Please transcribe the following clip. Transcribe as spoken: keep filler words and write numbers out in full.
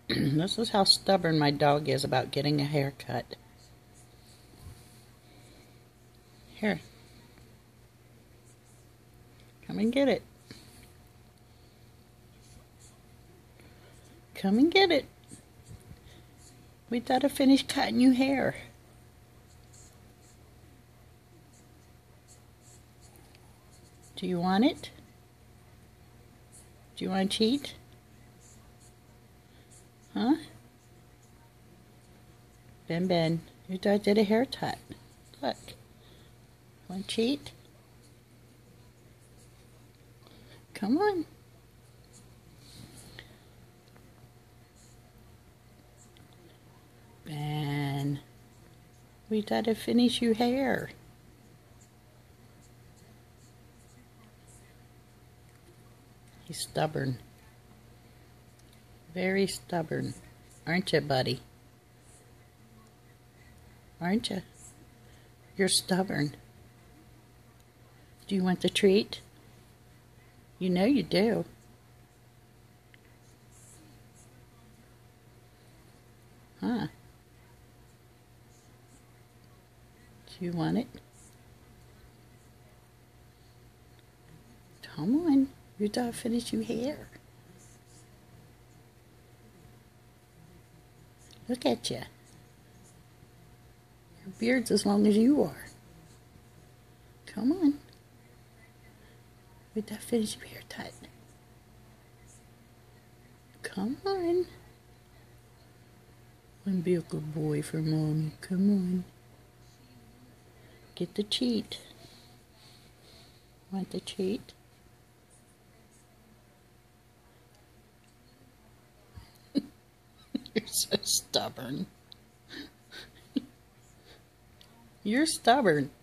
This is how stubborn my dog is about getting a haircut. Here. Come and get it. Come and get it. We gotta finish cutting your hair. Do you want it? Do you want to cheat? Huh? Ben Ben, your dog did a haircut. Look. Want to cheat? Come on. Ben, we gotta finish your hair. He's stubborn. Very stubborn. Aren't you, buddy? Aren't you? You're stubborn. Do you want the treat? You know you do. Huh? Do you want it? Come on. You gotta finish your hair. Look at you. Your beard's as long as you are. Come on. We gotta finish your haircut. Come on. And be a good boy for Mommy. Come on. Get the treat. Want the treat? You're so stubborn. You're stubborn.